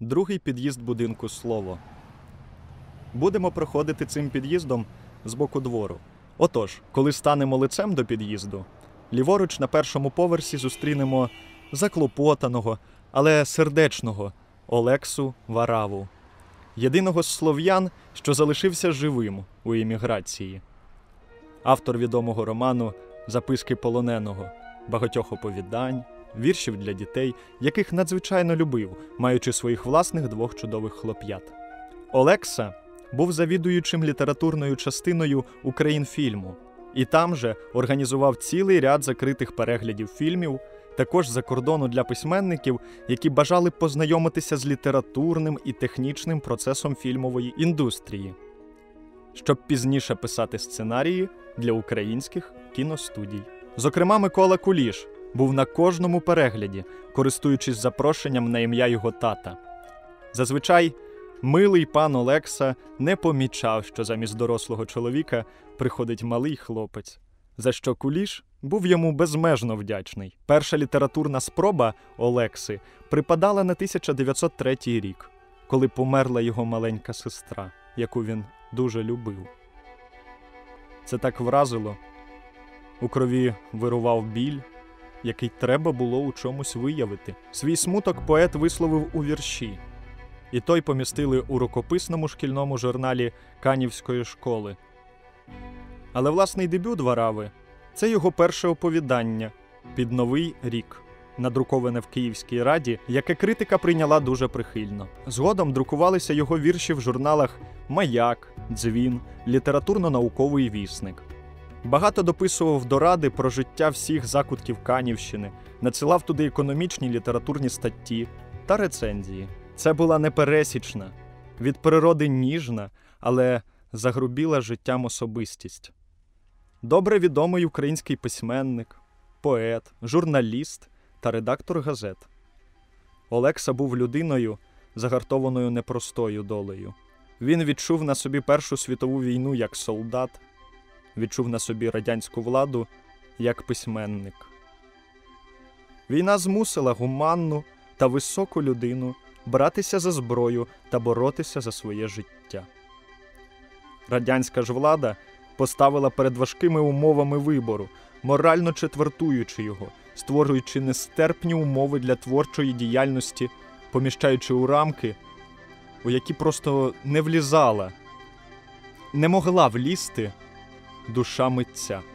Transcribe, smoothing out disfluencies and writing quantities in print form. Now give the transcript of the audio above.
Другий під'їзд будинку «Слово». Будемо проходити цим під'їздом з боку двору. Отож, коли станемо лицем до під'їзду, ліворуч на першому поверсі зустрінемо заклопотаного, але сердечного Олексу Вараву, єдиного з слов'ян, що залишився живим у еміграції. Автор відомого роману «Записки полоненого», багатьох оповідань, віршів для дітей, яких надзвичайно любив, маючи своїх власних двох чудових хлоп'ят. Олекса був завідуючим літературною частиною «Українфільму» і там же організував цілий ряд закритих переглядів фільмів, також за кордону для письменників, які бажали познайомитися з літературним і технічним процесом фільмової індустрії, щоб пізніше писати сценарії для українських кіностудій. Зокрема, Микола Куліш був на кожному перегляді, користуючись запрошенням на ім'я його тата. Зазвичай милий пан Олекса не помічав, що замість дорослого чоловіка приходить малий хлопець, за що Куліш був йому безмежно вдячний. Перша літературна спроба Олекси припадала на 1903 рік, коли померла його маленька сестра, яку він дуже любив. Це так вразило. У крові вирував біль, який треба було у чомусь виявити. Свій смуток поет висловив у вірші, і той помістили у рукописному шкільному журналі Канівської школи. Але власний дебют Варави – це його перше оповідання «Під Новий рік», надруковане в Київській Раді, яке критика прийняла дуже прихильно. Згодом друкувалися його вірші в журналах «Маяк», «Дзвін», «Літературно-науковий вісник». Багато дописував до Ради про життя всіх закутків Канівщини, надсилав туди економічні літературні статті та рецензії. Це була непересічна, від природи ніжна, але загрубіла життям особистість. Добре відомий український письменник, поет, журналіст та редактор газет. Олекса був людиною, загартованою непростою долею. Він відчув на собі Першу світову війну як солдат, відчув на собі радянську владу як письменник. Війна змусила гуманну та високу людину братися за зброю та боротися за своє життя. Радянська ж влада поставила перед важкими умовами вибору, морально четвертуючи його, створюючи нестерпні умови для творчої діяльності, поміщаючи у рамки, у які просто не влізала, не могла влізти душа митця.